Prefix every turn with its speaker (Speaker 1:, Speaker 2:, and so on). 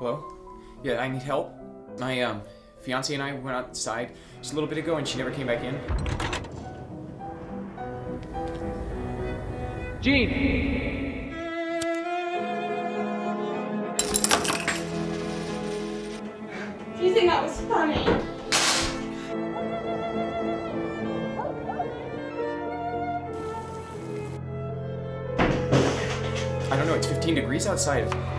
Speaker 1: Hello? Yeah, I need help. My, fiance and I went outside just a little bit ago and she never came back in. Gene!
Speaker 2: Do you think that was funny?
Speaker 1: I don't know, it's 15 degrees outside.